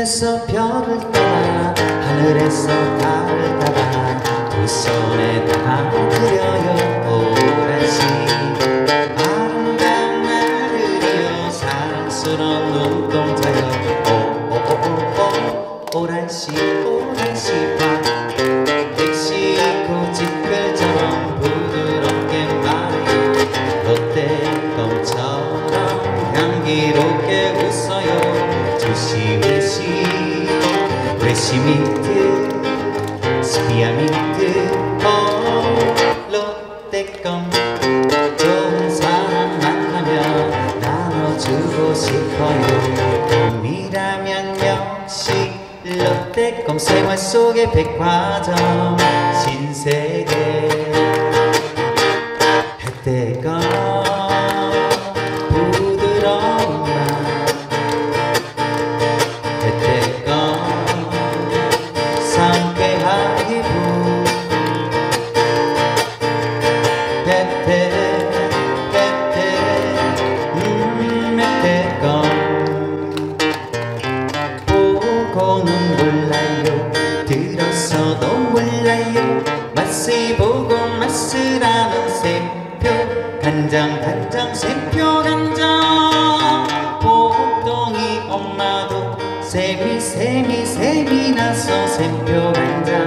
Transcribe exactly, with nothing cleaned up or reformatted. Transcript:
하늘에서 별을 따라 하늘에서 달을 따라 두 손에 다 드려요 오란시 아름다운 나를이여 사랑스러운 눈동자여 오오오오 오란시 오란시 봐 섹시 고집글처럼 부드럽게 말해요 롯데껌처럼 향기롭게 웃어요 조심해시 외시미트 스피아미트 어 롯데껌 좋은 사람 만나면 나눠주고 싶어요 봄이라면 역시 롯데껌 생활 속의 백화점 신세계 햇대껌 부드러운 맛 햇대껌 상쾌한 기분 햇대 햇대 음 햇대껌 보고는 몰라요 들어서도 몰라요 맛을 보고 맛을 아는 새표 간장 간장 새표 간장 복덩이 엄마도 셈이 셈이 셈이 나서 새표 간장